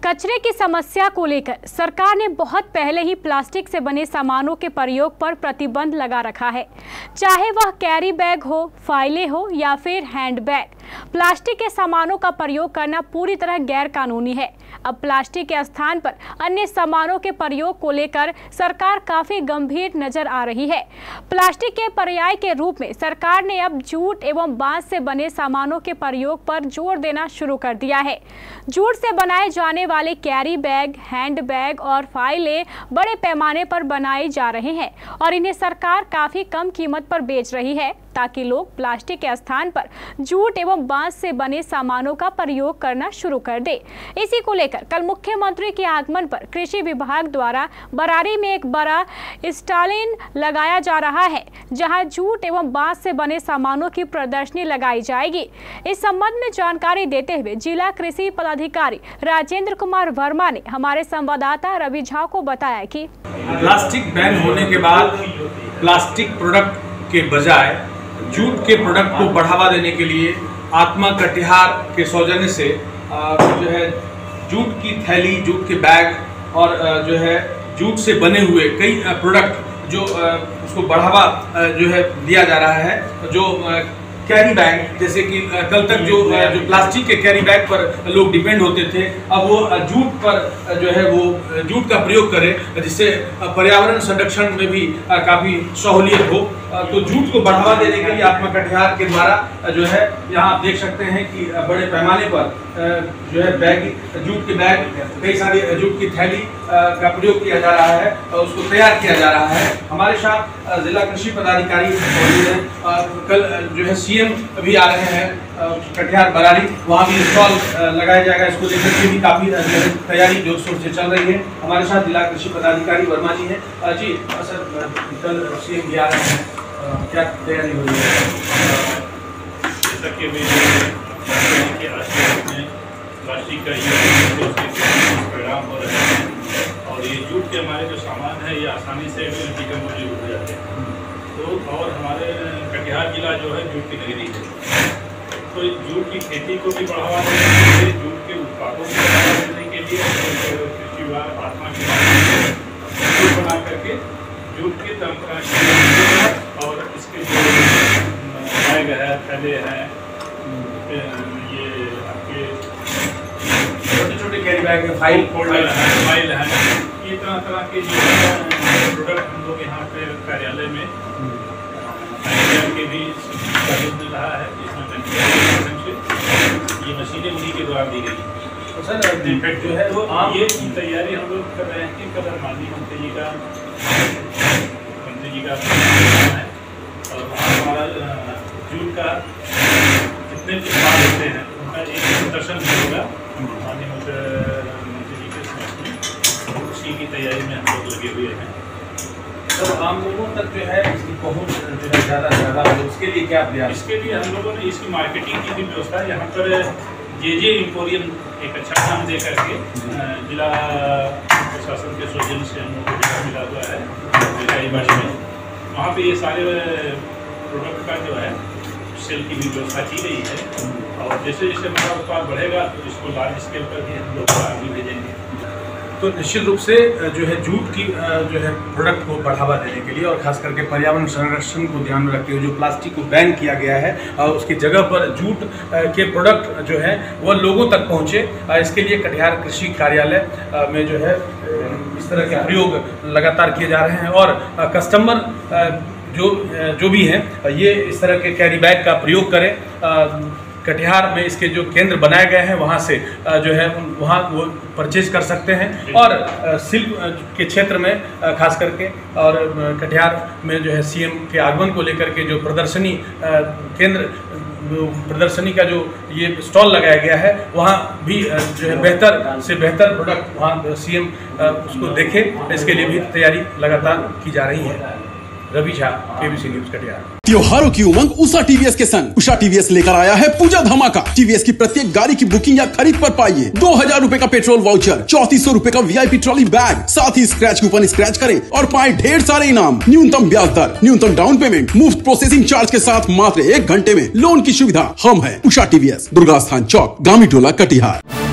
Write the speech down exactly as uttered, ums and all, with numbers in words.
कचरे की समस्या को लेकर सरकार ने बहुत पहले ही प्लास्टिक से बने सामानों के प्रयोग पर प्रतिबंध लगा रखा है, चाहे वह कैरी बैग हो, फाइलें हो या फिर हैंड बैग। प्लास्टिक के सामानों का प्रयोग करना पूरी तरह गैर कानूनी है। अब प्लास्टिक के स्थान पर अन्य सामानों के प्रयोग को लेकर सरकार काफी गंभीर नजर आ रही है। प्लास्टिक के पर्याय के रूप में सरकार ने अब जूट एवं बांस से बने सामानों के प्रयोग पर जोर देना शुरू कर दिया है। जूट से बनाए जाने वाले कैरी बैग, हैंड बैग और फाइलें बड़े पैमाने पर बनाए जा रहे हैं और इन्हें सरकार काफी कम कीमत पर बेच रही है ताकि लोग प्लास्टिक के स्थान पर जूट एवं बांस से बने सामानों का प्रयोग करना शुरू कर दे। इसी को लेकर कल मुख्यमंत्री के आगमन पर कृषि विभाग द्वारा बरारी में एक बड़ा स्टॉल लगाया जा रहा है, जहां जूट एवं बांस से बने सामानों की प्रदर्शनी लगाई जाएगी। इस संबंध में जानकारी देते हुए जिला कृषि पदाधिकारी राजेंद्र कुमार वर्मा ने हमारे संवाददाता रवि झा को बताया कि प्लास्टिक बैन होने के बाद प्लास्टिक प्रोडक्ट के बजाय जूट के प्रोडक्ट को बढ़ावा देने के लिए आत्मा कटिहार के सौजन्य से जो है जूट की थैली, जूट के बैग और जो है जूट से बने हुए कई प्रोडक्ट जो उसको बढ़ावा जो है दिया जा रहा है। जो कैरी बैग, जैसे कि कल तक जो जो प्लास्टिक के कैरी बैग पर लोग डिपेंड होते थे, अब वो जूट पर जो है वो जूट का प्रयोग करें, जिससे पर्यावरण संरक्षण में भी काफ़ी सहूलियत हो। तो जूट को बढ़ावा देने के लिए आत्मा कटिहार के द्वारा जो है यहाँ आप देख सकते हैं कि बड़े पैमाने पर जो है बैग, जूट के बैग, कई सारी जूट की थैली का प्रयोग किया जा रहा है और उसको तैयार किया जा रहा है। हमारे साथ जिला कृषि पदाधिकारी कल जो है सीएम भी आ रहे हैं कटिहार बरारी, वहाँ भी स्टॉल लगाया जाएगा। इसको लेकर के भी काफ़ी तैयारी जोर शोर से चल रही है। हमारे साथ जिला कृषि पदाधिकारी वर्मा जी हैं। जी सर, कल सीएम भी आ रहे हैं, क्या तैयारी हो रही है? जैसा कि प्लास्टिक का यूज प्रोग्राम हो रहे हैं और ये जूट के हमारे जो सामान है ये आसानी से डिकम्पोज हो जाते हैं। तो और हमारे कटिहार जिला जो है जूट की नगरी है, तो जूट की खेती को भी बढ़ावा देने के लिए, जूट के उत्पादों को बढ़ावा देने के लिए कृषि विभाग आत्मा के बना करके जूट की तरह और इसके जो बैग है, थैले हैं, ये आपके छोटे छोटे कैरी बैग, फाइल फोल्डर है, फाइल है, ये तरह तरह के जो प्रोडक्ट हम लोग यहाँ पे कार्यालय में के भी मिल रहा है, जिसमें ये मशीनें उन्हीं के द्वारा दी गई। तो सर इनफैक्ट जो है वो ये तैयारी हम लोग कर रहे हैं कि कल माननीय मंत्री जी का मंत्री जी का है और हमारा जूट का जितने उत्पाद होते हैं उनका एक प्रदर्शन होगा माननीय मंत्री जी के समक्ष में, उसी की तैयारी में हम लोग लगे हुए हैं। तो आम लोगों तक जो है इसकी पहुंच जो है ज़्यादा से ज़्यादा हो, इसके लिए क्या प्रयास? इसके लिए हम लोगों ने इसकी मार्केटिंग की भी व्यवस्था है। यहाँ पर जे जे एम्पोरियम एक अच्छा नाम दे करके जिला प्रशासन के सौजन्य से हम लोगों को मिला हुआ है जिला बाड़ी में, वहाँ पे ये सारे प्रोडक्ट का जो है सेल की भी व्यवस्था की गई है और जैसे जैसे हमारा उत्पाद बढ़ेगा तो इसको लार्ज स्केल पर भी हम लोग आगे भेजेंगे। तो निश्चित रूप से जो है जूट की जो है प्रोडक्ट को बढ़ावा देने के लिए और खास करके पर्यावरण संरक्षण को ध्यान में रखते हुए जो प्लास्टिक को बैन किया गया है और उसकी जगह पर जूट के प्रोडक्ट जो है वह लोगों तक पहुंचे, इसके लिए कटिहार कृषि कार्यालय में जो है इस तरह के प्रयोग लगातार किए जा रहे हैं और कस्टमर जो जो भी हैं ये इस तरह के कैरी बैग का प्रयोग करें। कटिहार में इसके जो केंद्र बनाए गए हैं वहाँ से जो है वहाँ वो परचेज कर सकते हैं और शिल्प के क्षेत्र में खास करके और कटिहार में जो है सीएम के आगमन को लेकर के जो प्रदर्शनी केंद्र प्रदर्शनी का जो ये स्टॉल लगाया गया है वहाँ भी जो है बेहतर से बेहतर प्रोडक्ट वहाँ सीएम उसको देखे, इसके लिए भी तैयारी लगातार की जा रही है। Ravi Jha, KBC news Katihar. त्योहारों की उमंग उषा टीवीएस के संग। उषा टीवीएस लेकर आया है पूजा धमाका। टीवीएस की प्रत्येक गाड़ी की बुकिंग या खरीद पर पाइए दो हजार रूपए का पेट्रोल वाउचर, चौतीस सौ रूपए का वीआईपी ट्रॉली बैग, साथ ही स्क्रैच कूपन स्क्रैच करें और पाए ढेर सारे इनाम। न्यूनतम ब्याज दर, न्यूनतम डाउन पेमेंट, मुफ्त प्रोसेसिंग चार्ज के साथ मात्र एक घंटे में लोन की सुविधा। हम है उषा टीवीएस, दुर्गा स्थान चौक, गामी टोला, कटिहार।